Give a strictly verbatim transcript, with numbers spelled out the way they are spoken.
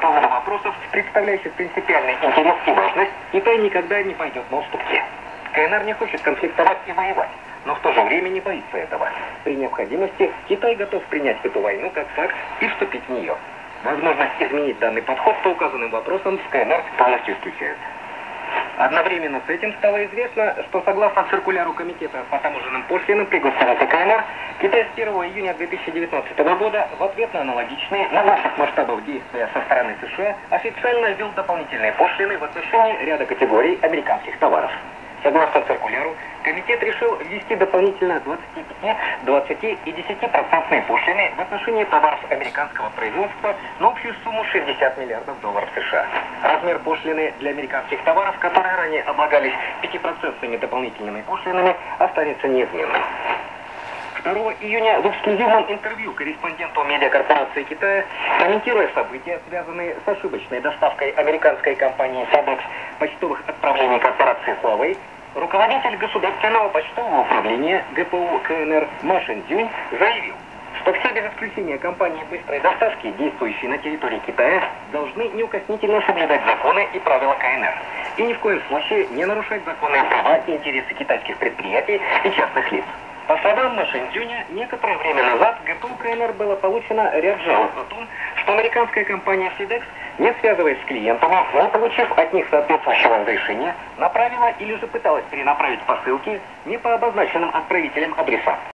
поводу вопросов, представляющих принципиальный интерес и важность, Китай никогда не пойдет на уступки. КНР не хочет конфликтовать и воевать, но в то же время не боится этого. При необходимости Китай готов принять эту войну как факт и вступить в нее. Возможность изменить данный подход по указанным вопросам в КНР полностью исключают. Одновременно с этим стало известно, что согласно циркуляру Комитета по таможенным пошлинам при Госсовете КНР, Китай с первого июня две тысячи девятнадцатого года в ответ на аналогичные на больших масштабах действия со стороны США официально ввел дополнительные пошлины в отношении ряда категорий американских товаров. Согласно циркуляру, комитет решил ввести дополнительно двадцать пять, двадцать и десять процентные пошлины в отношении товаров американского производства на общую сумму шестьдесят миллиардов долларов США. Размер пошлины для американских товаров, которые ранее облагались пятипроцентными дополнительными пошлинами, останется неизменным. второго июня в эксклюзивном интервью корреспонденту медиакорпорации Китая, комментируя события, связанные с ошибочной доставкой американской компании FedEx почтовых отправлений корпорации Huawei, руководитель государственного почтового управления ГПУ КНР Ма Шэньцзюнь заявил, что все без исключения компании быстрой доставки, действующие на территории Китая, должны неукоснительно соблюдать законы и правила КНР и ни в коем случае не нарушать законные права и интересы китайских предприятий и частных лиц. По словам Ма Шэньцзюня, некоторое время назад ГПУ КНР было получено ряд жалоб о том, что американская компания FedEx, не связываясь с клиентами, не получив от них соответствующего разрешения, направила или же пыталась перенаправить посылки не по обозначенным отправителям адресам.